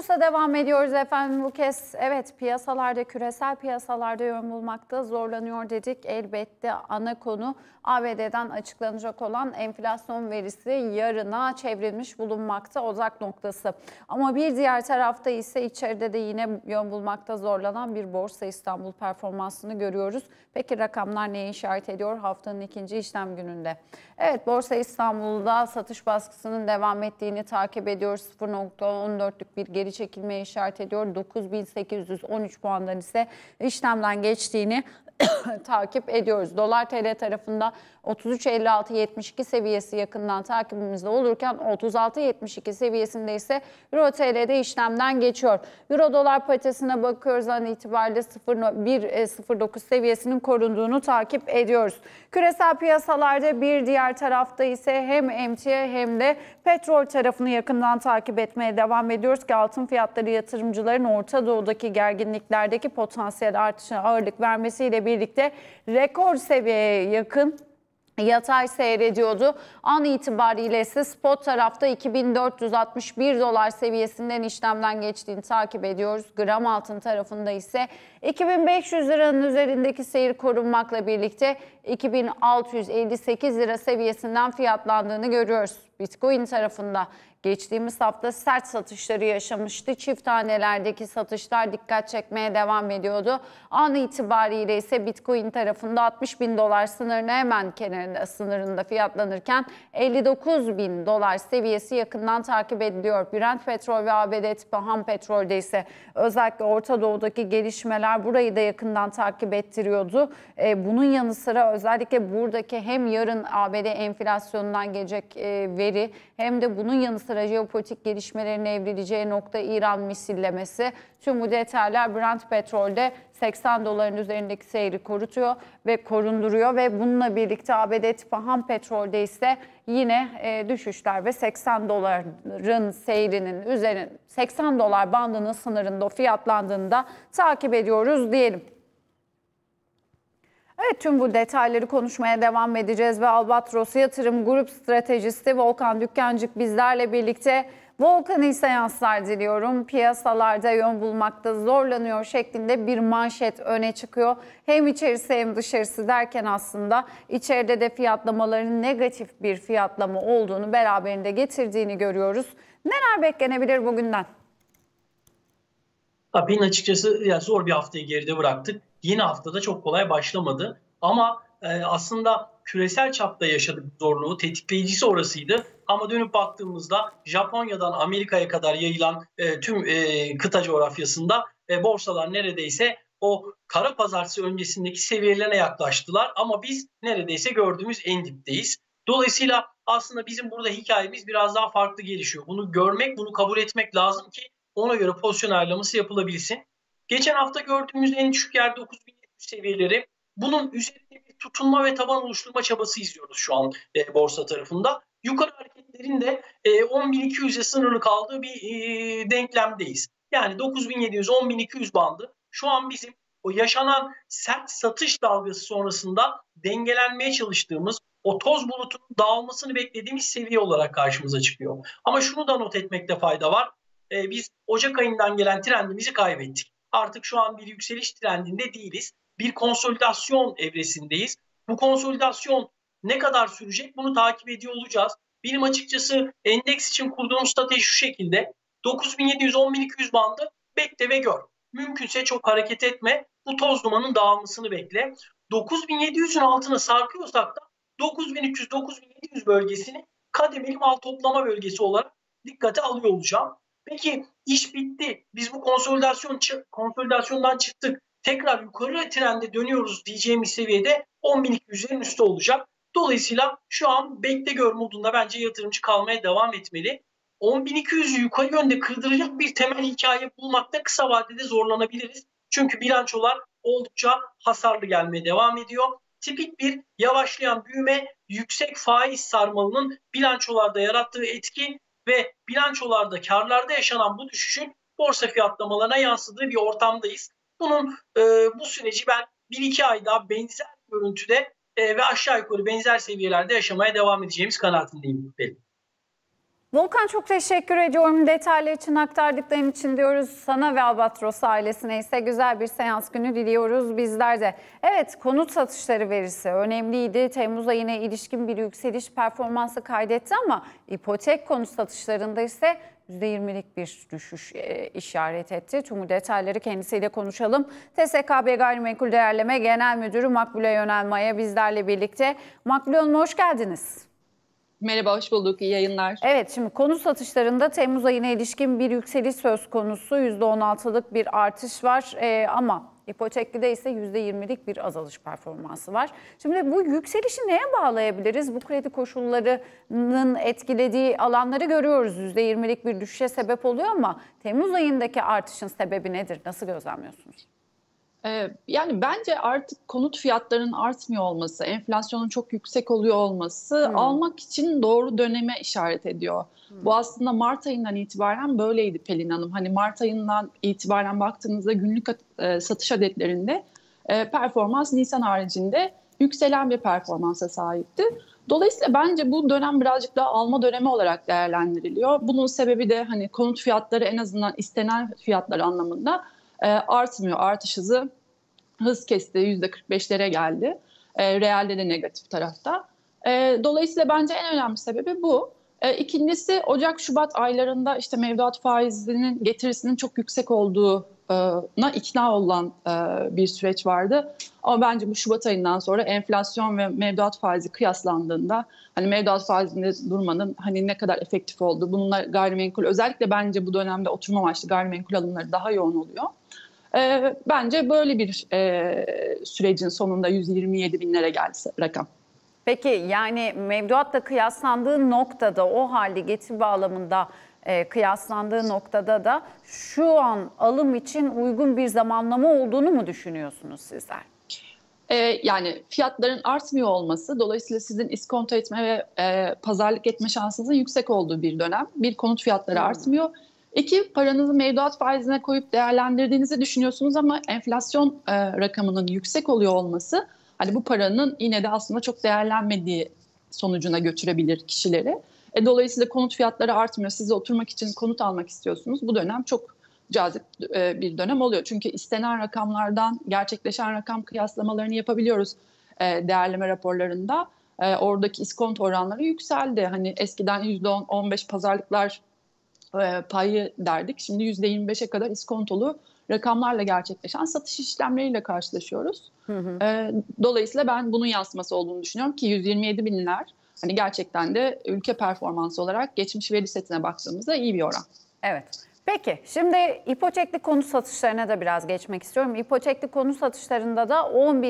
Fokus'a devam ediyoruz efendim bu kez. Evet, piyasalarda, küresel piyasalarda yön bulmakta zorlanıyor dedik. Elbette ana konu ABD'den açıklanacak olan enflasyon verisi yarına çevrilmiş bulunmakta, odak noktası. Ama bir diğer tarafta ise içeride de yine yön bulmakta zorlanan bir Borsa İstanbul performansını görüyoruz. Peki rakamlar neye işaret ediyor haftanın ikinci işlem gününde? Evet, Borsa İstanbul'da satış baskısının devam ettiğini takip ediyoruz. 0,14'lük bir geri çekilmeye işaret ediyor. 9.813 puandan ise işlemden geçtiğini takip ediyoruz. Dolar TL tarafında 33.56-72 seviyesi yakından takibimizde olurken 36.72 seviyesinde ise Euro TL'de işlemden geçiyor. Euro dolar paritesine bakıyoruz, an itibariyle 0.109 seviyesinin korunduğunu takip ediyoruz. Küresel piyasalarda bir diğer tarafta ise hem emtia hem de petrol tarafını yakından takip etmeye devam ediyoruz ki altın fiyatları yatırımcıların Orta Doğu'daki gerginliklerdeki potansiyel artışına ağırlık vermesiyle birlikte rekor seviyeye yakın yatay seyrediyordu. An itibariyle ise spot tarafta 2461 dolar seviyesinden işlemden geçtiğini takip ediyoruz. Gram altın tarafında ise 2500 liranın üzerindeki seyir korunmakla birlikte 2658 lira seviyesinden fiyatlandığını görüyoruz. Bitcoin tarafında geçtiğimiz hafta sert satışları yaşamıştı. Çift tanelerdeki satışlar dikkat çekmeye devam ediyordu. An itibariyle ise Bitcoin tarafında 60.000 dolar sınırına hemen sınırında fiyatlanırken 59.000 dolar seviyesi yakından takip ediliyor. Brent petrol ve ABD tipi ham petrolde ise özellikle Orta Doğu'daki gelişmeler burayı da yakından takip ettiriyordu. Bunun yanı sıra özellikle buradaki hem yarın ABD enflasyonundan gelecek veri hem de bunun yanı sıra jeopolitik gelişmelerin evrileceği nokta İran misillemesi. Tüm bu detaylar Brent petrolde 80 doların üzerindeki seyri korutuyor ve korunduruyor ve bununla birlikte ABD tipi ham petrolde ise yine düşüşler ve 80 doların seyrinin üzerine 80 dolar bandının sınırında fiyatlandığını da takip ediyoruz diyelim. Evet, tüm bu detayları konuşmaya devam edeceğiz ve Albatros Yatırım Grup Stratejisti Volkan Dükkancık bizlerle birlikte. Volkan, iyi seanslar diliyorum. Piyasalarda yön bulmakta zorlanıyor şeklinde bir manşet öne çıkıyor. Hem içerisi hem dışarısı derken aslında içeride de fiyatlamaların negatif bir fiyatlama olduğunu beraberinde getirdiğini görüyoruz. Neler beklenebilir bugünden? Ben açıkçası zor bir haftayı geride bıraktık. Yeni haftada çok kolay başlamadı. Ama aslında küresel çapta yaşadık zorluğu. Tetikleyicisi orasıydı. Ama dönüp baktığımızda Japonya'dan Amerika'ya kadar yayılan tüm kıta coğrafyasında borsalar neredeyse o kara pazartesi öncesindeki seviyelerine yaklaştılar. Ama biz neredeyse gördüğümüz en dipteyiz. Dolayısıyla aslında bizim burada hikayemiz biraz daha farklı gelişiyor. Bunu görmek, bunu kabul etmek lazım ki ona göre pozisyon ayarlaması yapılabilsin. Geçen hafta gördüğümüz en düşük yer 9.700 seviyeleri. Bunun üzerinde bir tutunma ve taban oluşturma çabası izliyoruz şu an borsa tarafında. Yukarı hareketlerin de 10.200'e sınırlı kaldığı bir denklemdeyiz. Yani 9.700-10.200 bandı şu an bizim o yaşanan sert satış dalgası sonrasında dengelenmeye çalıştığımız, o toz bulutunun dağılmasını beklediğimiz seviye olarak karşımıza çıkıyor. Ama şunu da not etmekte fayda var. Biz Ocak ayından gelen trendimizi kaybettik. Artık şu an bir yükseliş trendinde değiliz. Bir konsolidasyon evresindeyiz. Bu konsolidasyon ne kadar sürecek bunu takip ediyor olacağız. Benim açıkçası endeks için kurduğum strateji şu şekilde. 9.700-10.200 bandı bekle ve gör. Mümkünse çok hareket etme. Bu toz dumanın dağılmasını bekle. 9.700'ün altına sarkıyorsak da 9.300-9.700 bölgesini kademeli mal toplama bölgesi olarak dikkate alıyor olacağım. Peki iş bitti. Biz bu konsolidasyondan çıktık. Tekrar yukarı trende dönüyoruz diyeceğimiz seviyede 10.200'lerin üstü olacak. Dolayısıyla şu an bekle gör modunda bence yatırımcı kalmaya devam etmeli. 10.200'ü yukarı yönde kırdıracak bir temel hikaye bulmakta kısa vadede zorlanabiliriz. Çünkü bilançolar oldukça hasarlı gelmeye devam ediyor. Tipik bir yavaşlayan büyüme, yüksek faiz sarmalının bilançolarda yarattığı etki ve bilançolarda karlarda yaşanan bu düşüşün borsa fiyatlamalarına yansıdığı bir ortamdayız. Bu süreci ben 1-2 ay daha benzer görüntüde ve aşağı yukarı benzer seviyelerde yaşamaya devam edeceğimiz kanaatindeyim. Volkan, çok teşekkür ediyorum. Detaylı için, aktardıkların için diyoruz. Sana ve Albatros ailesine ise güzel bir seans günü diliyoruz bizler de. Evet, konut satışları verisi önemliydi. Temmuz ayına ilişkin bir yükseliş performansı kaydetti ama ipotek konut satışlarında ise %20'lik bir düşüş işaret etti. Tüm bu detayları kendisiyle konuşalım. TSKB Gayrimenkul Değerleme Genel Müdürü Makbule Yönelmaya bizlerle birlikte. Makbule Hanım, hoş geldiniz. Merhaba, hoş bulduk. İyi yayınlar. Evet, şimdi konut satışlarında Temmuz ayına ilişkin bir yükseliş söz konusu. %16'lık bir artış var ama ipoteklide ise %20'lik bir azalış performansı var. Şimdi bu yükselişi neye bağlayabiliriz? Bu kredi koşullarının etkilediği alanları görüyoruz. %20'lik bir düşüşe sebep oluyor ama Temmuz ayındaki artışın sebebi nedir? Nasıl gözlemliyorsunuz? Yani bence artık konut fiyatlarının artmıyor olması, enflasyonun çok yüksek oluyor olması almak için doğru döneme işaret ediyor. Bu aslında Mart ayından itibaren böyleydi Pelin Hanım. Hani Mart ayından itibaren baktığınızda günlük satış adetlerinde performans Nisan haricinde yükselen bir performansa sahipti. Dolayısıyla bence bu dönem birazcık daha alma dönemi olarak değerlendiriliyor. Bunun sebebi de hani konut fiyatları en azından istenen fiyatlar anlamında artmıyor. Artış hız kesti, %45'lere geldi. Realde de negatif tarafta. Dolayısıyla bence en önemli sebebi bu. İkincisi Ocak-Şubat aylarında işte mevduat faizinin getirisinin çok yüksek olduğuna ikna olan bir süreç vardı. Ama bence bu Şubat ayından sonra enflasyon ve mevduat faizi kıyaslandığında hani mevduat faizinde durmanın hani ne kadar efektif olduğu, bununla gayrimenkul özellikle bence bu dönemde oturma amaçlı gayrimenkul alımları daha yoğun oluyor. Bence böyle bir sürecin sonunda 127 binlere geldi rakam. Peki yani mevduatla kıyaslandığı noktada, o halde getiri bağlamında kıyaslandığı noktada da şu an alım için uygun bir zamanlama olduğunu mu düşünüyorsunuz sizler? Yani fiyatların artmıyor olması, dolayısıyla sizin iskonto etme ve pazarlık etme şansınızın yüksek olduğu bir dönem. Bir, konut fiyatları artmıyor. İki, paranızı mevduat faizine koyup değerlendirdiğinizi düşünüyorsunuz ama enflasyon rakamının yüksek oluyor olması hani bu paranın yine de aslında çok değerlenmediği sonucuna götürebilir kişileri. Dolayısıyla konut fiyatları artmıyor. Siz de oturmak için konut almak istiyorsunuz. Bu dönem çok cazip bir dönem oluyor. Çünkü istenen rakamlardan gerçekleşen rakam kıyaslamalarını yapabiliyoruz değerleme raporlarında. Oradaki iskonto oranları yükseldi. Hani eskiden %10-15 pazarlıklar payı derdik. Şimdi %25'e kadar iskontolu rakamlarla gerçekleşen satış işlemleriyle karşılaşıyoruz. Dolayısıyla ben bunun yansıması olduğunu düşünüyorum ki 127 binler hani gerçekten de ülke performansı olarak geçmiş veri setine baktığımızda iyi bir oran. Evet. Peki şimdi ipotekli konut satışlarına da biraz geçmek istiyorum. İpotekli konut satışlarında da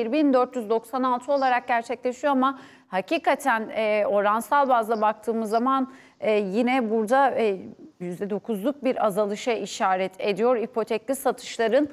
11.496 olarak gerçekleşiyor ama hakikaten oransal bazda baktığımız zaman yine burada %9'luk bir azalışa işaret ediyor. İpotekli satışların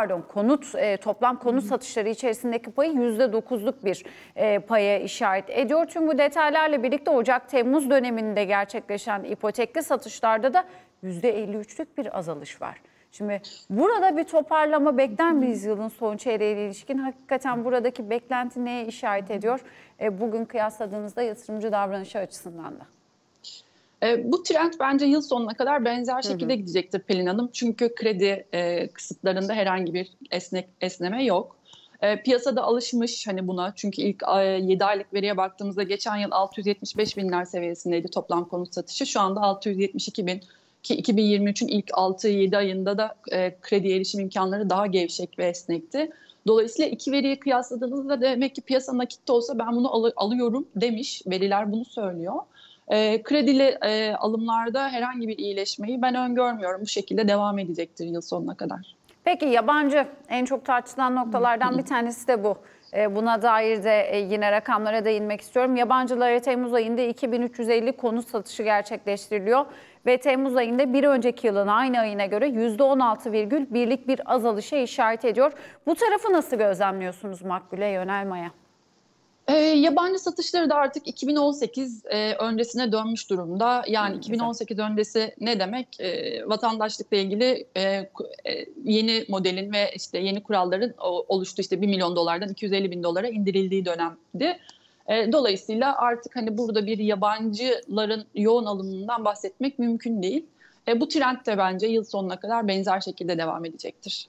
toplam konut satışları içerisindeki payı %9'luk bir paya işaret ediyor. Tüm bu detaylarla birlikte Ocak-Temmuz döneminde gerçekleşen ipotekli satışlarda da %53'lük bir azalış var. Şimdi burada bir toparlama bekler miyiz yılın son çeyreğiyle ilişkin? Hakikaten buradaki beklenti neye işaret ediyor? Bugün kıyasladığınızda yatırımcı davranışı açısından da. Bu trend bence yıl sonuna kadar benzer şekilde gidecektir Pelin Hanım. Çünkü kredi kısıtlarında herhangi bir esneme yok. Piyasada alışmış hani buna. Çünkü ilk 7 aylık veriye baktığımızda geçen yıl 675 binler seviyesindeydi toplam konut satışı. Şu anda 672 bin ki 2023'ün ilk 6-7 ayında da krediye erişim imkanları daha gevşek ve esnekti. Dolayısıyla iki veriyi kıyasladığınızda demek ki piyasa nakitte olsa ben bunu alıyorum demiş. Veriler bunu söylüyor. Kredili alımlarda herhangi bir iyileşmeyi ben öngörmüyorum. Bu şekilde devam edecektir yıl sonuna kadar. Peki yabancı en çok tartışılan noktalardan bir tanesi de bu. Buna dair de yine rakamlara değinmek istiyorum. Yabancılara Temmuz ayında 2350 konut satışı gerçekleştiriliyor. Ve Temmuz ayında bir önceki yılın aynı ayına göre %16,1'lik bir azalışa işaret ediyor. Bu tarafı nasıl gözlemliyorsunuz Makbule Yönelmaya? Yabancı satışları da artık 2018 öncesine dönmüş durumda. Yani 2018 öncesi ne demek? Vatandaşlıkla ilgili yeni modelin ve işte yeni kuralların oluştu. İşte 1 milyon dolardan 250 bin dolara indirildiği dönemdi. Dolayısıyla artık hani burada bir yabancıların yoğun alımından bahsetmek mümkün değil. Bu trend de bence yıl sonuna kadar benzer şekilde devam edecektir.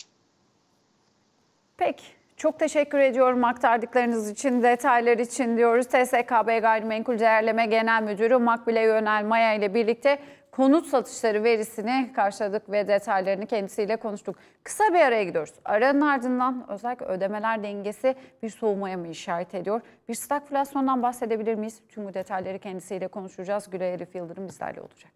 Peki. Çok teşekkür ediyorum aktardıklarınız için, detaylar için diyoruz. TSKB Gayrimenkul Değerleme Genel Müdürü Makbule Yönel Maya ile birlikte konut satışları verisini karşıladık ve detaylarını kendisiyle konuştuk. Kısa bir araya gidiyoruz. Aranın ardından özellikle ödemeler dengesi bir soğumaya mı işaret ediyor? Bir stagflasyondan bahsedebilir miyiz? Tüm bu detayları kendisiyle konuşacağız. Gülay Elif Yıldırım bizlerle olacak.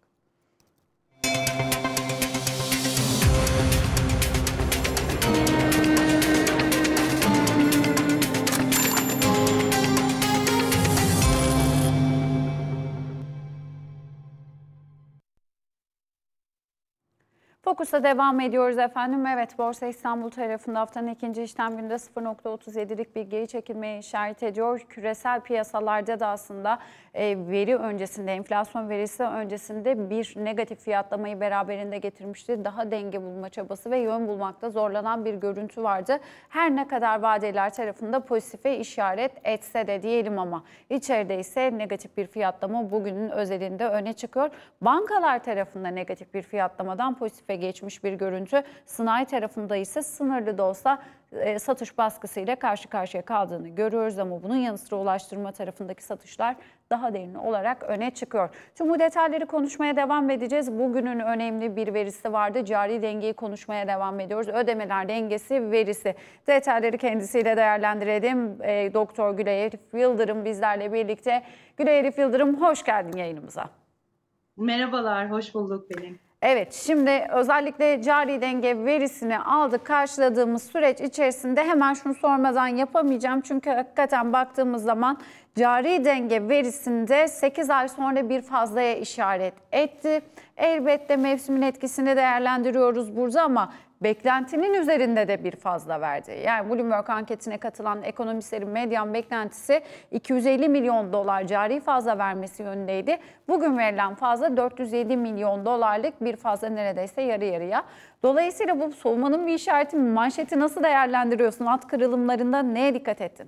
Fokus'a devam ediyoruz efendim. Evet, Borsa İstanbul tarafında haftanın ikinci işlem gününde 0,37'lik bir geri çekilmeye işaret ediyor. Küresel piyasalarda da aslında veri öncesinde, enflasyon verisi öncesinde bir negatif fiyatlamayı beraberinde getirmişti. Daha denge bulma çabası ve yön bulmakta zorlanan bir görüntü vardı. Her ne kadar vadeler tarafında pozitife işaret etse de diyelim ama içeride ise negatif bir fiyatlama bugünün özelinde öne çıkıyor. Bankalar tarafında negatif bir fiyatlamadan pozitife geçmiş bir görüntü. Sanayi tarafında ise sınırlı da olsa satış baskısıyla karşı karşıya kaldığını görüyoruz ama bunun yanı sıra ulaştırma tarafındaki satışlar daha derin olarak öne çıkıyor. Tüm bu detayları konuşmaya devam edeceğiz. Bugünün önemli bir verisi vardı. Cari dengeyi konuşmaya devam ediyoruz. Ödemeler dengesi verisi. Detayları kendisiyle değerlendirelim. Doktor Gülay Elif Yıldırım bizlerle birlikte. Gülay Elif Yıldırım, hoş geldin yayınımıza. Merhabalar, hoş bulduk benim. Evet, şimdi özellikle cari denge verisini aldık, karşıladığımız süreç içerisinde hemen şunu sormadan yapamayacağım. Çünkü hakikaten baktığımız zaman cari denge verisinde 8 ay sonra bir fazlaya işaret etti. Elbette mevsimin etkisini değerlendiriyoruz burada ama beklentinin üzerinde de bir fazla verdi. Yani Bloomberg anketine katılan ekonomistlerin medyan beklentisi 250 milyon dolar cari fazla vermesi yönündeydi. Bugün verilen fazla 407 milyon dolarlık bir fazla, neredeyse yarı yarıya. Dolayısıyla bu soğumanın bir işareti mi? Manşeti nasıl değerlendiriyorsun? Alt kırılımlarında neye dikkat ettin?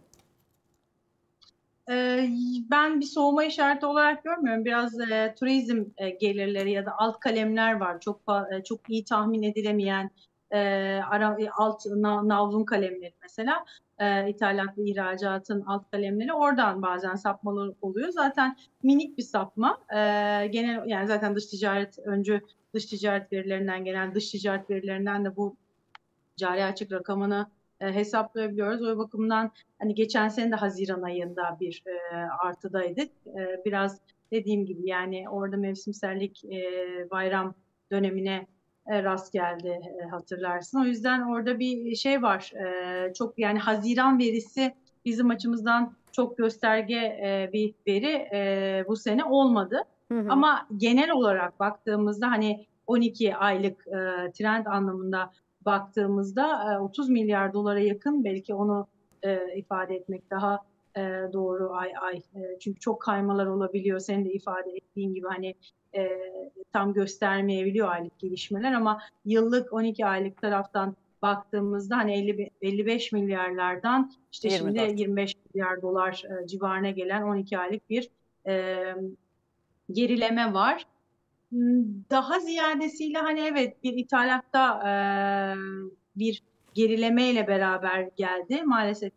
Ben bir soğuma işareti olarak görmüyorum. Biraz turizm gelirleri ya da alt kalemler var. Çok iyi tahmin edilemeyen navlun kalemleri mesela. İthalat ve ihracatın alt kalemleri, oradan bazen sapmalar oluyor. Zaten minik bir sapma. Genel yani zaten dış ticaret verilerinden gelen dış ticaret verilerinden de bu cari açık rakamını hesaplayabiliyoruz. O bakımdan hani geçen sene de Haziran ayında bir artıdaydık. Biraz dediğim gibi yani orada mevsimsellik bayram dönemine rast geldi, hatırlarsın. O yüzden orada bir şey var. Çok yani Haziran verisi bizim açımızdan çok gösterge bir veri bu sene olmadı. Hı hı. Ama genel olarak baktığımızda hani 12 aylık trend anlamında baktığımızda 30 milyar dolara yakın, belki onu ifade etmek daha doğru ay. Çünkü çok kaymalar olabiliyor. Senin de ifade ettiğin gibi hani tam göstermeyebiliyor aylık gelişmeler ama yıllık 12 aylık taraftan baktığımızda hani 55 milyarlardan işte 24. Şimdi 25 milyar dolar civarına gelen 12 aylık bir gerileme var. Daha ziyadesiyle hani evet bir ithalatta bir gerilemeyle beraber geldi. Maalesef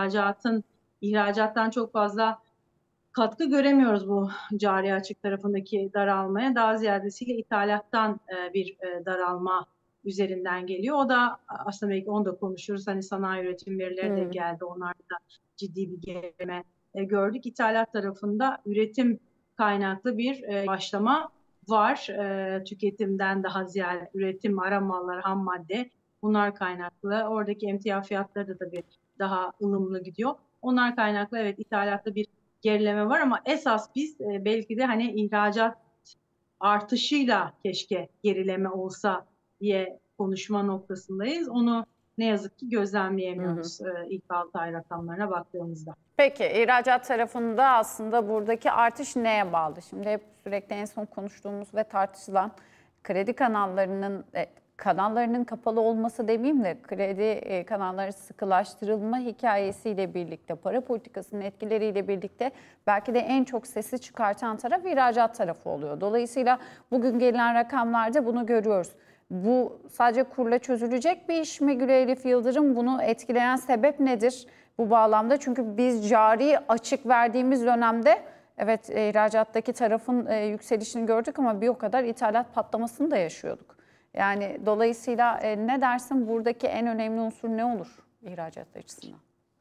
ihracattan çok fazla katkı göremiyoruz bu cari açık tarafındaki daralmaya. Daha ziyadesiyle ithalattan bir daralma üzerinden geliyor. O da aslında belki onu da konuşuruz. Hani sanayi üretim verileri de geldi. Onlarda da ciddi bir gerileme gördük. İthalat tarafında üretim kaynaklı bir başlama var. Tüketimden daha ziyade üretim, ara mallar, ham madde, bunlar kaynaklı. Oradaki emtia fiyatları da tabii daha ılımlı gidiyor. Onlar kaynaklı evet ithalatta bir gerileme var ama esas biz belki de hani ihracat artışıyla keşke gerileme olsa diye konuşma noktasındayız. Onu ne yazık ki gözlemleyemiyoruz ilk 6 ay rakamlarına baktığımızda. Peki ihracat tarafında aslında buradaki artış neye bağlı? Şimdi hep sürekli en son konuştuğumuz ve tartışılan kredi kanallarının kanallarının kapalı olması demeyeyim de kredi kanalları sıkılaştırılma hikayesiyle birlikte, para politikasının etkileriyle birlikte belki de en çok sesi çıkartan taraf ihracat tarafı oluyor. Dolayısıyla bugün gelen rakamlarda bunu görüyoruz. Bu sadece kurla çözülecek bir iş mi Gülay Elif Yıldırım? Bunu etkileyen sebep nedir bu bağlamda? Çünkü biz cari açık verdiğimiz dönemde evet ihracattaki tarafın yükselişini gördük ama bir o kadar ithalat patlamasını da yaşıyorduk. Yani dolayısıyla ne dersin, buradaki en önemli unsur ne olur ihracat açısından?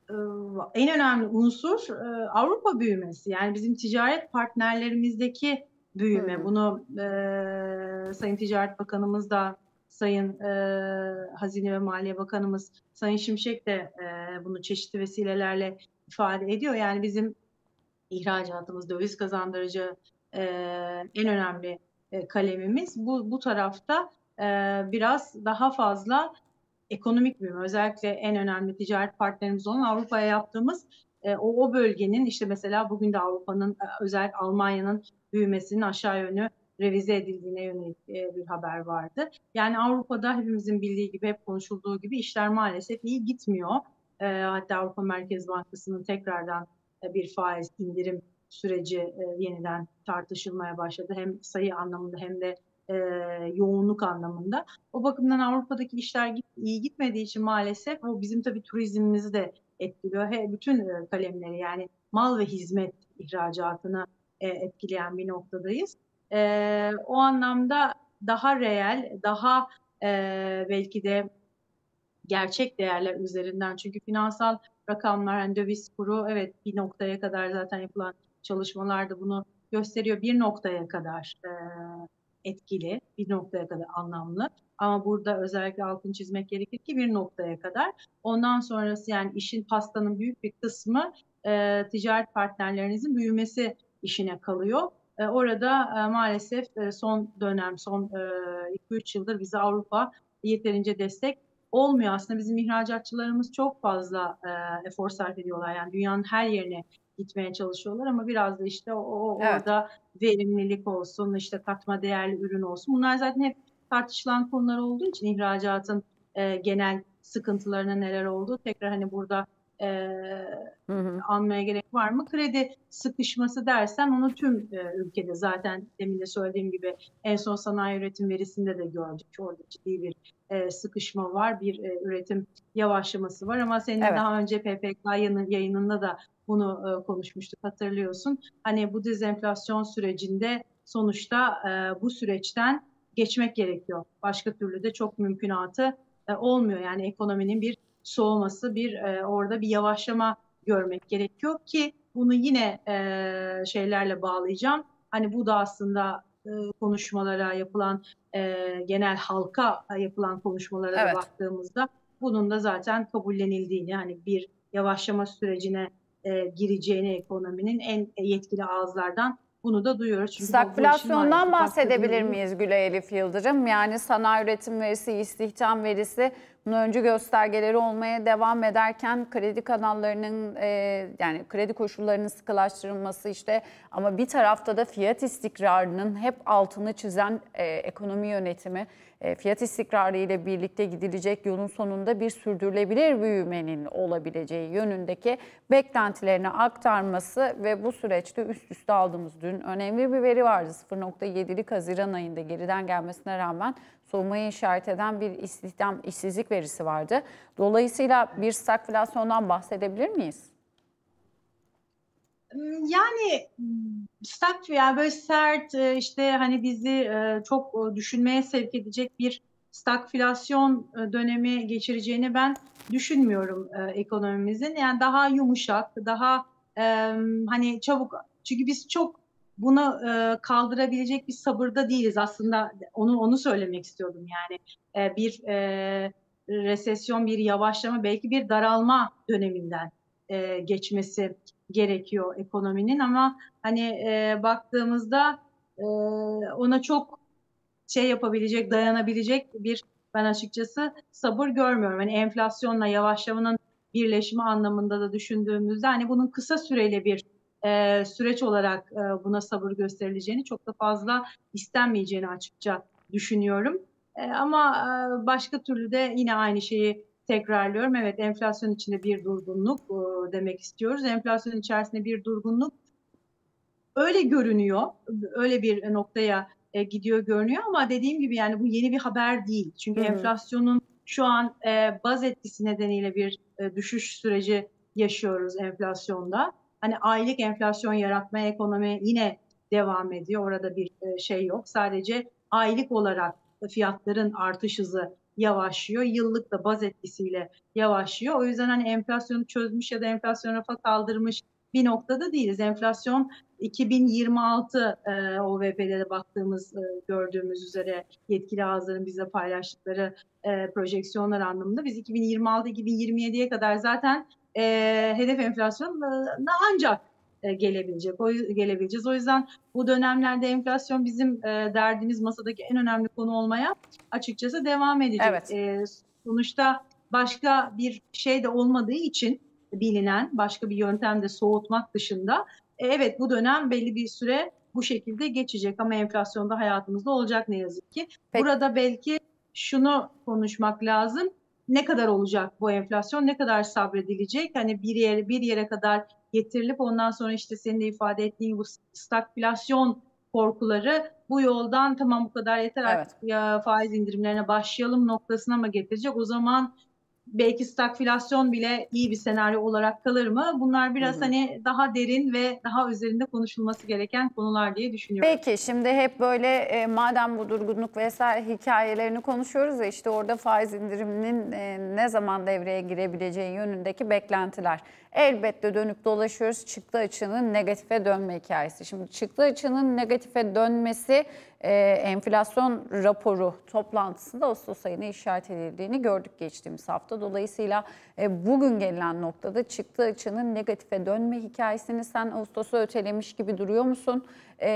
En önemli unsur Avrupa büyümesi. Yani bizim ticaret partnerlerimizdeki büyüme. Bunu Sayın Ticaret Bakanımız da, Sayın Hazine ve Maliye Bakanımız Sayın Şimşek de bunu çeşitli vesilelerle ifade ediyor. Yani bizim ihracatımız, döviz kazandırıcı en önemli kalemimiz. Bu tarafta biraz daha fazla ekonomik büyüme, özellikle en önemli ticaret partnerimiz olan Avrupa'ya yaptığımız o bölgenin, işte mesela bugün de Avrupa'nın, özellikle Almanya'nın büyümesinin aşağı yönlü revize edildiğine yönelik bir haber vardı. Yani Avrupa'da hepimizin bildiği gibi, hep konuşulduğu gibi işler maalesef iyi gitmiyor. Hatta Avrupa Merkez Bankası'nın tekrardan bir faiz indirim süreci yeniden tartışılmaya başladı. Hem sayı anlamında hem de yoğunluk anlamında. O bakımdan Avrupa'daki işler iyi gitmediği için maalesef o bizim tabii turizmimizi de etkiliyor. Bütün kalemleri, yani mal ve hizmet ihracatını etkileyen bir noktadayız. O anlamda daha reel, daha belki de gerçek değerler üzerinden, çünkü finansal rakamlar, yani döviz kuru, evet bir noktaya kadar zaten yapılan çalışmalar da bunu gösteriyor. Bir noktaya kadar etkili, bir noktaya kadar anlamlı. Ama burada özellikle altını çizmek gerekir ki bir noktaya kadar. Ondan sonrası, yani işin, pastanın büyük bir kısmı ticaret partnerlerinizin büyümesi işine kalıyor. Orada maalesef son dönem, son 2-3 yıldır bize Avrupa yeterince destek olmuyor. Aslında bizim ihracatçılarımız çok fazla efor sarf ediyorlar. Yani dünyanın her yerine gitmeye çalışıyorlar ama biraz da işte Evet. orada verimlilik olsun, işte katma değerli ürün olsun. Bunlar zaten hep tartışılan konular olduğu için ihracatın genel sıkıntılarına neler olduğu tekrar hani burada anmaya gerek var mı? Kredi sıkışması dersen onu tüm ülkede, zaten demin de söylediğim gibi en son sanayi üretim verisinde de gördük. Orada ciddi bir sıkışma var, bir üretim yavaşlaması var ama senin Evet. daha önce PPK yayınında da bunu konuşmuştuk, hatırlıyorsun. Hani bu dezenflasyon sürecinde sonuçta bu süreçten geçmek gerekiyor. Başka türlü de çok mümkünatı olmuyor. Yani ekonominin bir soğuması, orada bir yavaşlama görmek gerekiyor ki bunu yine şeylerle bağlayacağım. Hani bu da aslında konuşmalara yapılan, genel halka yapılan konuşmalara da baktığımızda bunun da zaten kabullenildiğini, hani bir yavaşlama sürecine gireceğini ekonominin en yetkili ağızlardan bunu da duyuyoruz. Çünkü Stagflasyondan bahsedebilir miyiz Gülay Elif Yıldırım? Yani sanayi üretim verisi, istihdam verisi bunun öncü göstergeleri olmaya devam ederken kredi kanallarının yani kredi koşullarının sıkılaştırılması işte, ama bir tarafta da fiyat istikrarının hep altını çizen ekonomi yönetimi, fiyat istikrarı ile birlikte gidilecek yolun sonunda bir sürdürülebilir büyümenin olabileceği yönündeki beklentilerini aktarması ve bu süreçte üst üste aldığımız dün önemli bir veri vardı. 0.7'lik Haziran ayında geriden gelmesine rağmen soğumayı işaret eden bir işsizlik verisi vardı. Dolayısıyla bir stagflasyondan bahsedebilir miyiz? Yani veya böyle sert, işte hani bizi çok düşünmeye sevk edecek bir stagflasyon dönemi geçireceğini ben düşünmüyorum ekonomimizin. Yani daha yumuşak, daha hani çabuk, çünkü biz çok bunu kaldırabilecek bir sabırda değiliz aslında, onu söylemek istiyordum. Yani bir resesyon, bir yavaşlama, belki bir daralma döneminden geçmesi gerekiyor ekonominin, ama hani baktığımızda ona çok yapabilecek, dayanabilecek ben açıkçası sabır görmüyorum. Hani enflasyonla yavaşlamanın birleşimi anlamında da düşündüğümüzde hani bunun kısa süreli bir süreç olarak buna sabır gösterileceğini, çok da fazla istenmeyeceğini açıkça düşünüyorum. Ama başka türlü de yine aynı şeyi tekrarlıyorum. Evet, enflasyon içinde bir durgunluk demek istiyoruz. Enflasyon içerisinde bir durgunluk öyle görünüyor, öyle bir noktaya gidiyor görünüyor ama dediğim gibi yani bu yeni bir haber değil. Çünkü enflasyonun şu an baz etkisi nedeniyle bir düşüş süreci yaşıyoruz enflasyonda. Hani aylık enflasyon yaratmaya ekonomi yine devam ediyor. Orada bir şey yok. Sadece aylık olarak fiyatların artış hızı yavaşlıyor. Yıllık da baz etkisiyle yavaşlıyor. O yüzden hani enflasyonu çözmüş ya da enflasyonu rafa kaldırmış bir noktada değiliz. Enflasyon 2026 OVP'de de baktığımız, gördüğümüz üzere yetkili ağızların bize paylaştıkları projeksiyonlar anlamında biz 2026-2027'ye kadar zaten hedef enflasyonla ancak gelebileceğiz. O yüzden bu dönemlerde enflasyon bizim derdimiz, masadaki en önemli konu olmaya açıkçası devam edecek. Evet. Sonuçta başka bir şey de olmadığı için bilinen başka bir yöntem de soğutmak dışında evet bu dönem belli bir süre bu şekilde geçecek ama enflasyon da hayatımızda olacak ne yazık ki. Peki. Burada belki şunu konuşmak lazım. Ne kadar olacak bu enflasyon? Ne kadar sabredilecek? Hani bir yere kadar getirilip ondan sonra işte senin de ifade ettiğin bu stagflasyon korkuları bu yoldan tamam bu kadar yeter artık ya faiz indirimlerine başlayalım noktasına mı getirecek? O zaman belki stagflasyon bile iyi bir senaryo olarak kalır mı? Bunlar biraz hani daha derin ve daha üzerinde konuşulması gereken konular diye düşünüyorum. Peki şimdi hep böyle madem bu durgunluk vesaire hikayelerini konuşuyoruz ya işte orada faiz indiriminin ne zaman devreye girebileceği yönündeki beklentiler. Elbette dönüp dolaşıyoruz çıktı açığının negatife dönme hikayesi. Şimdi çıktı açığının negatife dönmesi enflasyon raporu toplantısında Ağustos ayına işaret edildiğini gördük geçtiğimiz hafta. Dolayısıyla bugün gelinen noktada çıktı açığının negatife dönme hikayesini sen Ağustos'u ötelemiş gibi duruyor musun?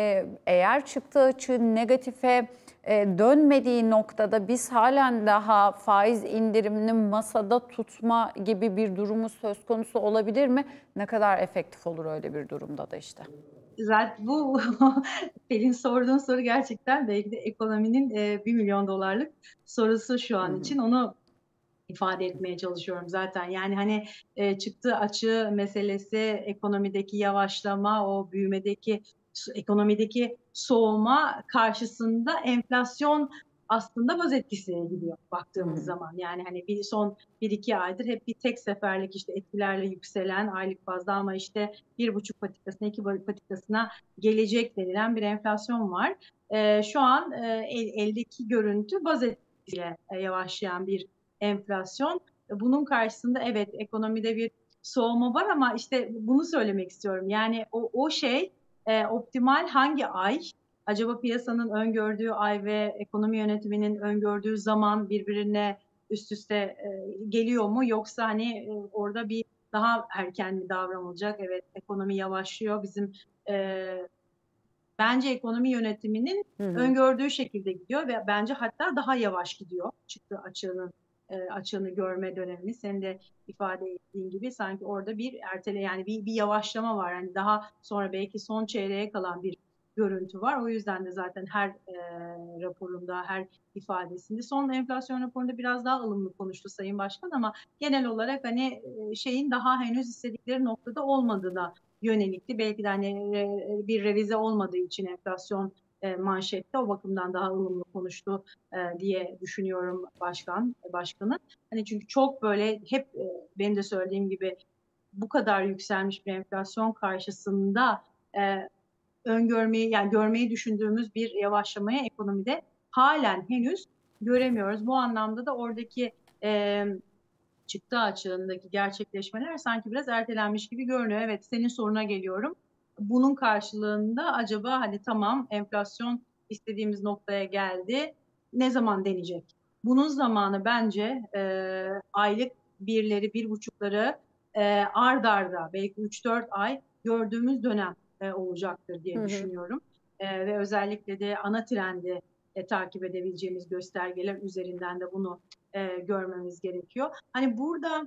Eğer çıktı açığı negatife dönmediği noktada biz halen daha faiz indirimini masada tutma gibi bir durumumuz söz konusu olabilir mi? Ne kadar efektif olur öyle bir durumda da işte? Zaten bu Pelin sorduğun soru gerçekten belki de ekonominin 1 milyon dolarlık sorusu şu an için. Onu ifade etmeye çalışıyorum zaten. Yani hani çıktı açığı meselesi, ekonomideki yavaşlama, o büyümedeki, ekonomideki soğuma karşısında enflasyon aslında baz etkisiye gidiyor baktığımız zaman. Yani hani son 1-2 aydır hep bir tek seferlik işte etkilerle yükselen aylık bazda ama işte 1,5 patikasına 2 patikasına gelecek denilen bir enflasyon var. Şu an eldeki görüntü baz etkisiyle yavaşlayan bir enflasyon. Bunun karşısında evet ekonomide bir soğuma var ama işte bunu söylemek istiyorum. Yani o şey optimal hangi ay? Acaba piyasanın öngördüğü ay ve ekonomi yönetiminin öngördüğü zaman birbirine üst üste geliyor mu? Yoksa hani orada bir daha erken mi davranılacak? Evet ekonomi yavaşlıyor. Bizim bence ekonomi yönetiminin öngördüğü şekilde gidiyor ve bence hatta daha yavaş gidiyor çıktı açığını görme dönemi. Senin de ifade ettiğin gibi sanki orada bir yani bir yavaşlama var. Yani daha sonra belki son çeyreğe kalan bir görüntü var. O yüzden de zaten her raporunda, her ifadesinde son enflasyon raporunda biraz daha ılımlı konuştu Sayın Başkan ama genel olarak hani şeyin daha henüz istedikleri noktada olmadığına yönelikti. Belki de hani bir revize olmadığı için enflasyon manşette o bakımdan daha ılımlı konuştu diye düşünüyorum başkanı. Hani çünkü çok böyle hep benim de söylediğim gibi bu kadar yükselmiş bir enflasyon karşısında yani görmeyi düşündüğümüz bir yavaşlamaya ekonomide halen henüz göremiyoruz. Bu anlamda da oradaki çıktı açığındaki gerçekleşmeler sanki biraz ertelenmiş gibi görünüyor. Evet senin soruna geliyorum. Bunun karşılığında acaba hani tamam enflasyon istediğimiz noktaya geldi. Ne zaman deneyecek? Bunun zamanı bence aylık birleri, 1,5'ları ard arda belki 3-4 ay gördüğümüz dönem olacaktır diye düşünüyorum. Ve özellikle de ana trendi takip edebileceğimiz göstergeler üzerinden de bunu görmemiz gerekiyor. Hani burada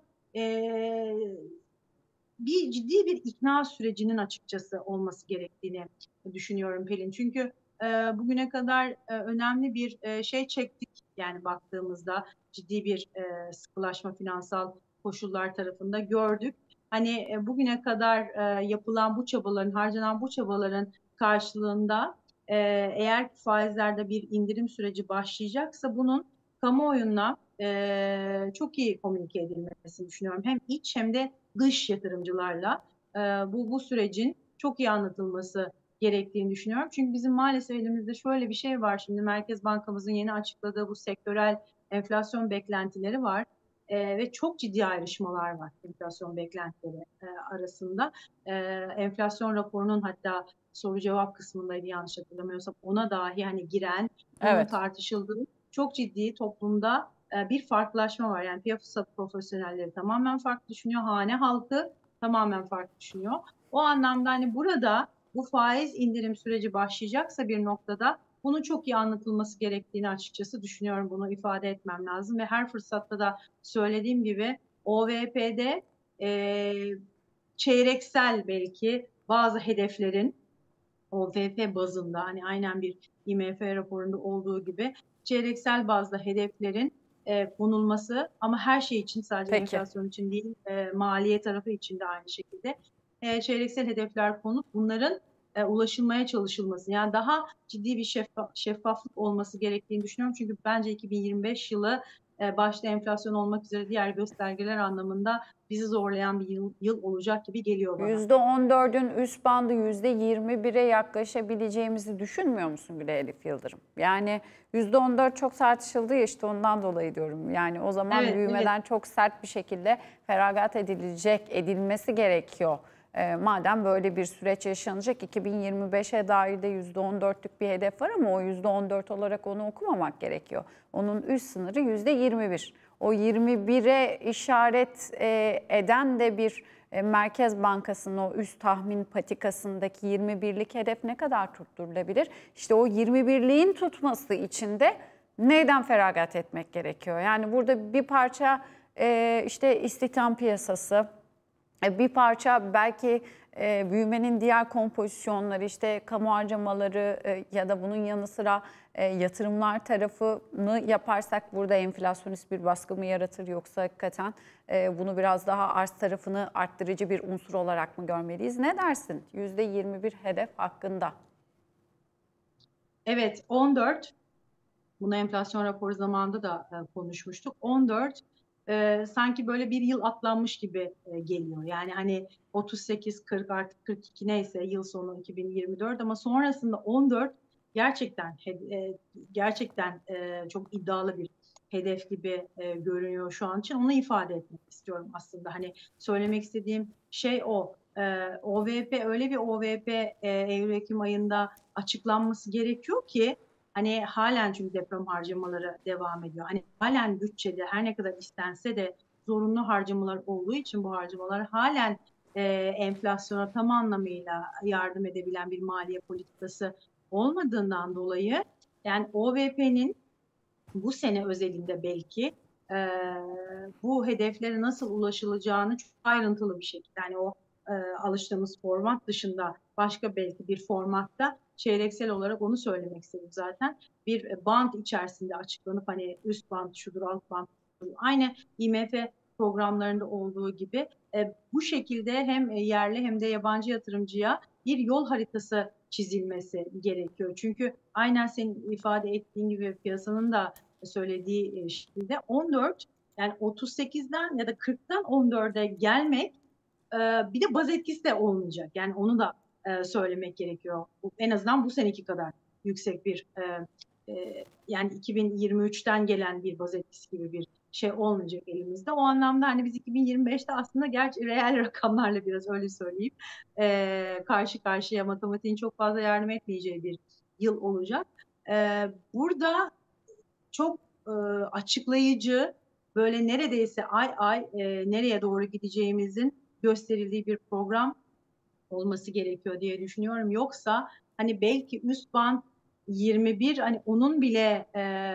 ciddi bir ikna sürecinin açıkçası olması gerektiğini düşünüyorum Pelin. Çünkü bugüne kadar önemli bir şey çektik. Yani baktığımızda ciddi bir sıkılaşma finansal koşullar tarafında gördük. Hani bugüne kadar yapılan bu çabaların, harcanan bu çabaların karşılığında eğer faizlerde bir indirim süreci başlayacaksa bunun kamuoyuna çok iyi komünike edilmesini düşünüyorum. Hem iç hem de dış yatırımcılarla bu sürecin çok iyi anlatılması gerektiğini düşünüyorum. Çünkü bizim maalesef elimizde şöyle bir şey var. Şimdi Merkez Bankamızın yeni açıkladığı bu sektörel enflasyon beklentileri var. Ve çok ciddi ayrışmalar var enflasyon beklentileri arasında. Enflasyon raporunun hatta soru cevap kısmındaydı yanlış hatırlamıyorsam, ona dahi hani giren, bunun Evet. tartışıldığı çok ciddi toplumda bir farklılaşma var. Yani piyasa profesyonelleri tamamen farklı düşünüyor, hane halkı tamamen farklı düşünüyor. O anlamda hani burada bu faiz indirim süreci başlayacaksa bir noktada bunun çok iyi anlatılması gerektiğini açıkçası düşünüyorum. Bunu ifade etmem lazım ve her fırsatta da söylediğim gibi OVP'de çeyreksel belki bazı hedeflerin OVP bazında hani aynen bir IMF raporunda olduğu gibi çeyreksel bazda hedeflerin konulması ama her şey için, sadece Peki. enflasyon için değil, maliye tarafı için de aynı şekilde çeyreksel hedefler konup bunların ulaşılmaya çalışılması, yani daha ciddi bir şeffaflık olması gerektiğini düşünüyorum. Çünkü bence 2025 yılı başta enflasyon olmak üzere diğer göstergeler anlamında bizi zorlayan bir yıl olacak gibi geliyor bana. %14'ün üst bandı %21'e yaklaşabileceğimizi düşünmüyor musun bile Elif Yıldırım? Yani %14 çok tartışıldı ya, işte ondan dolayı diyorum. Yani o zaman Evet, büyümeden evet. çok sert bir şekilde feragat edilmesi gerekiyor. Madem böyle bir süreç yaşanacak, 2025'e dair de %14'lük bir hedef var ama o %14 olarak onu okumamak gerekiyor. Onun üst sınırı %21. O 21'e işaret eden de bir Merkez Bankası'nın o üst tahmin patikasındaki 21'lik hedef ne kadar tutturulabilir? İşte o 21'liğin tutması için de neyden feragat etmek gerekiyor? Yani burada bir parça işte istihdam piyasası, bir parça belki büyümenin diğer kompozisyonları, işte kamu harcamaları ya da bunun yanı sıra yatırımlar tarafını yaparsak burada enflasyonist bir baskı mı yaratır, yoksa hakikaten bunu biraz daha arz tarafını arttırıcı bir unsur olarak mı görmeliyiz? Ne dersin %21 hedef hakkında? Evet, 14. Bunu enflasyon raporu zamanında da konuşmuştuk. 14 sanki böyle bir yıl atlanmış gibi geliyor. Yani hani 38, 40, artık 42 neyse, yıl sonu 2024 ama sonrasında 14 gerçekten gerçekten çok iddialı bir hedef gibi görünüyor şu an için. Onu ifade etmek istiyorum aslında. Hani söylemek istediğim şey o. OVP, öyle bir OVP Eylül-Ekim ayında açıklanması gerekiyor ki hani halen, çünkü deprem harcamaları devam ediyor. Hani halen bütçede her ne kadar istense de zorunlu harcamalar olduğu için bu harcamalar halen enflasyona tam anlamıyla yardım edebilen bir maliye politikası olmadığından dolayı yani OVP'nin bu sene özelinde belki e, bu hedeflere nasıl ulaşılacağını çok ayrıntılı bir şekilde, yani o alıştığımız format dışında başka belki bir formatta çeyreksel olarak onu söylemek istedim zaten. Bir band içerisinde açıklanıp hani üst band şudur, alt band şudur. Aynı IMF programlarında olduğu gibi bu şekilde hem yerli hem de yabancı yatırımcıya bir yol haritası çizilmesi gerekiyor. Çünkü aynen senin ifade ettiğin gibi piyasanın da söylediği şekilde 14, yani 38'den ya da 40'tan 14'e gelmek bir de baz etkisi de olmayacak. Yani onu da söylemek gerekiyor. En azından bu seneki kadar yüksek bir yani 2023'ten gelen bir baz etkisi gibi bir şey olmayacak elimizde. O anlamda hani biz 2025'te aslında gerçi reel rakamlarla, biraz öyle söyleyeyim, karşı karşıya, matematiğin çok fazla yardım etmeyeceği bir yıl olacak. Burada çok açıklayıcı, böyle neredeyse ay ay nereye doğru gideceğimizin gösterildiği bir program olması gerekiyor diye düşünüyorum. Yoksa hani belki üst band 21, hani onun bile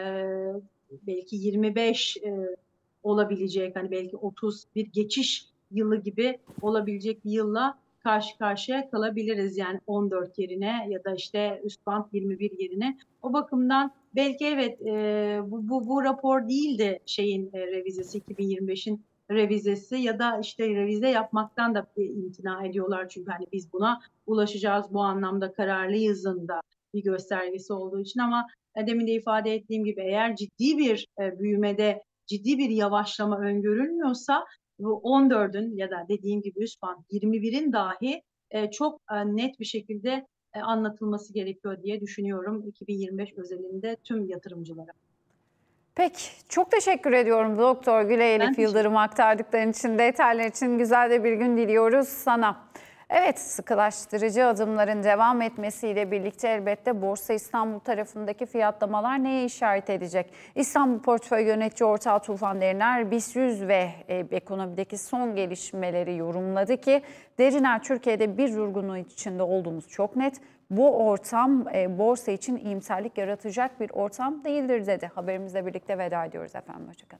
belki 25 olabilecek, hani belki 30 bir geçiş yılı gibi olabilecek bir yılla karşı karşıya kalabiliriz. Yani 14 yerine ya da işte üst band 21 yerine. O bakımdan belki evet bu rapor değildi revizesi 2025'in revizesi ya da işte revize yapmaktan da imtina ediyorlar çünkü hani biz buna ulaşacağız bu anlamda kararlıyızın da bir göstergesi olduğu için ama demin de ifade ettiğim gibi eğer ciddi bir büyümede ciddi bir yavaşlama öngörülmüyorsa bu 14'ün ya da dediğim gibi üst band 21'in dahi çok net bir şekilde anlatılması gerekiyor diye düşünüyorum 2025 özelinde tüm yatırımcılara. Peki, çok teşekkür ediyorum Doktor Gülay Elif Yıldırım aktardıkların için, detaylar için. Güzel de bir gün diliyoruz sana. Evet, sıkılaştırıcı adımların devam etmesiyle birlikte elbette Borsa İstanbul tarafındaki fiyatlamalar neye işaret edecek? İstanbul Portföy Yönetici Ortağı Tufan Deriner, BIST 100 ve ekonomideki son gelişmeleri yorumladı ki Deriner Türkiye'de bir durgunluğu içinde olduğumuz çok net. Bu ortam borsa için iyimserlik yaratacak bir ortam değildir dedi. Haberimizle birlikte veda ediyoruz efendim. Hoşçakalın.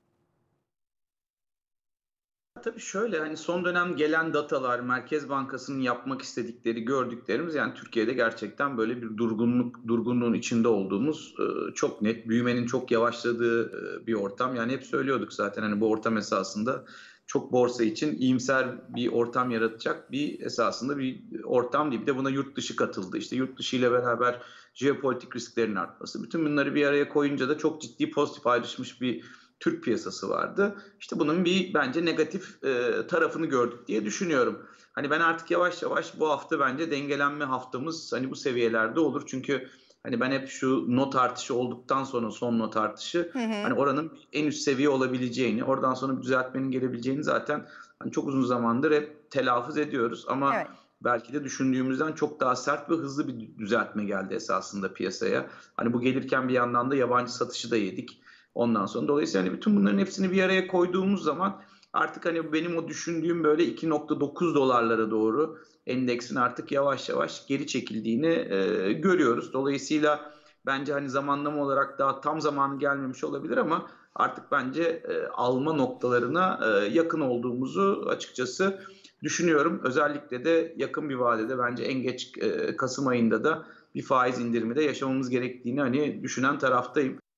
Tabii şöyle hani son dönem gelen datalar, Merkez Bankası'nın yapmak istedikleri, gördüklerimiz yani Türkiye'de gerçekten böyle bir durgunluğun içinde olduğumuz çok net, büyümenin çok yavaşladığı bir ortam. Yani hep söylüyorduk zaten hani bu ortam esasında çok borsa için iyimser bir ortam yaratacak esasında bir ortam değil. Bir de buna yurt dışı katıldı. İşte yurt dışı ile beraber jeopolitik risklerin artması. Bütün bunları bir araya koyunca da çok ciddi pozitif ayrışmış bir Türk piyasası vardı. İşte bunun bir bence negatif tarafını gördük diye düşünüyorum. Hani ben artık yavaş yavaş bu hafta bence dengelenme haftamız hani bu seviyelerde olur. Çünkü hani ben hep şu not artışı olduktan sonra son not artışı hani oranın en üst seviye olabileceğini, oradan sonra bir düzeltmenin gelebileceğini zaten hani çok uzun zamandır hep telaffuz ediyoruz. Ama evet, belki de düşündüğümüzden çok daha sert ve hızlı bir düzeltme geldi esasında piyasaya. Hani bu gelirken bir yandan da yabancı satışı da yedik. Ondan sonra dolayısıyla hani bütün bunların hepsini bir araya koyduğumuz zaman artık hani benim o düşündüğüm böyle 2.9 dolarlara doğru endeksin artık yavaş yavaş geri çekildiğini görüyoruz. Dolayısıyla bence hani zamanlama olarak daha tam zamanı gelmemiş olabilir ama artık bence alma noktalarına yakın olduğumuzu açıkçası düşünüyorum. Özellikle de yakın bir vadede bence en geç Kasım ayında da bir faiz indirimi de yaşamamız gerektiğini hani düşünen taraftayım.